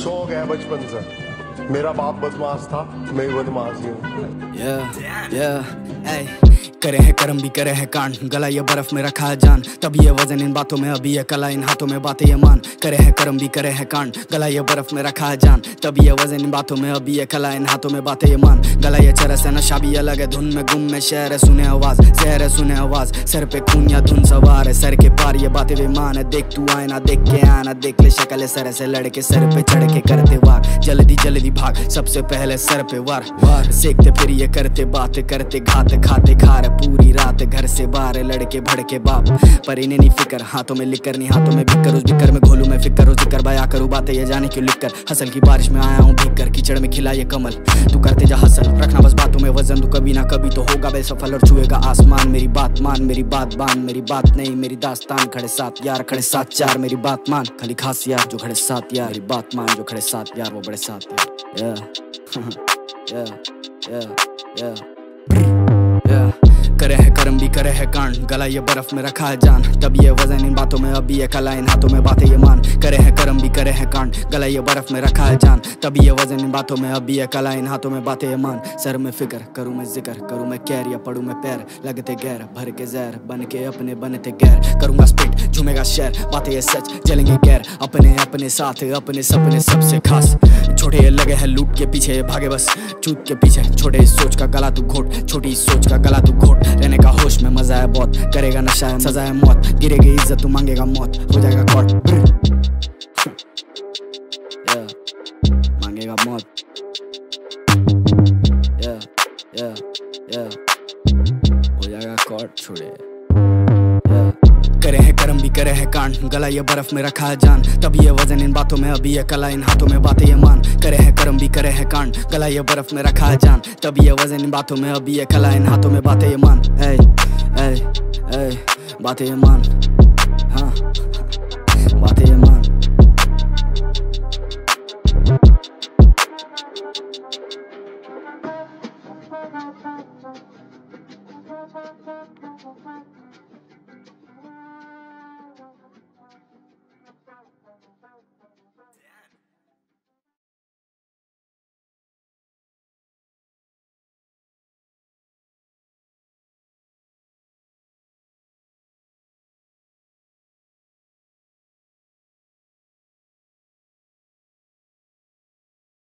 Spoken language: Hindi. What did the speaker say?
शौक है बचपन से। मेरा बाप बदमाश था, मैं भी बदमाश ही हूँ। करे हैं कर्म भी करे हैं कांड, गला ये बर्फ में रखा है जान, तभी ये वजन इन बातों में, अभी ये कला इन हाथों में, बातें ये मान। करे हैं कर्म भी करे हैं कांड, गला ये बर्फ में रखा है जान, तभी ये वजन इन बातों में, अभी ये कला इन हाथों में, बातें ये मान। गला ये चरस है नशा भी अलग है, धुन में गुम में शहर है, सुने आवाज जहर है, सुने आवाज सर पे खून या धुन सवार है, सर के पार ये बातें बेमान है। देख तू आए ना, देख के आना, देख ले शक्ल सर से लड़के, सर पे चढ़ के करते वार, जल्दी जल्दी भाग सबसे पहले सर पे वार वार, सेकते फिर ये करते बात करते, घात खाते खा रहे पूरी रात, घर से बाहर लड़के भड़के बाप, पर इन्हें नहीं फिकर, हाथों में लिकर नहीं हाथों में बिकर, उस बिकर में घोलू मैं फिकर, उस जिक्र बया करूँ बातें ये जाने क्यों लिखकर, हसल की बारिश में आया हूँ भीग कर, कीचड़ में खिला ये कमल, तू करते जा हसल, रखना बस बातों में वजन, तू कभी ना कभी तो होगा बे सफल और छुएगा आसमान। मेरी बात मान, मेरी बात बांध, मेरी बात नहीं मेरी दास्तान, खड़े साथ यार खड़े साथ चार, मेरी बात मान, खाली खास यार जो खड़े साथ यार, मेरी बात मान जो खड़े साथ यार वो बड़े साथ यार। करे है कर्म भी करे है कांड, गला ये बर्फ में रखा है जान, तब ये वजन इन बातों में, अभी ये कला इन हाथों में, बातें ये मान। करे है कर्म भी करे है कांड, गला ये बर्फ में रखा है जान, तभी ये वजन इन बातों में, अभी ये कला इन हाथों में, बातें ये मान। सर में फिक्र करूँ मैं जिक्र, करूँ मैं कैर या पढ़ूँ मैं पैर, लगते गैर भर के जहर, बन के अपने बनते गैर, करूँगा स्पिट झूमेगा शहर, बातें ये सच जलेंगे गैर, अपने अपने साथ अपने सपने सबसे खास, छोटे लगे हैं लूट के पीछे, भागे बस चूत के पीछे, छोटे सोच का गला तू घोट, छोटी सोच का गला तू घोट, रहने का होश में मजा है बहुत, करेगा नशा है सजा है मौत, गिरेगी इज्जत तू मांगेगा मौत, हो जाएगा कॉट मांगेगा मौत, हो जाएगा कॉट छोड़े। करे हैं कर्म भी करे हैं कांड, गला ये बर्फ में रखा है जान, तभी ये वजन इन बातों में, अभी ये कला इन हाथों में, बातें ये मान। करे हैं कर्म भी करे हैं कांड, गला ये बर्फ में रखा है जान, तभी ये वजन इन बातों में, अभी ये कला इन हाथों में, बातें ये मान। बातें ये मान, हाँ बातें ये मान।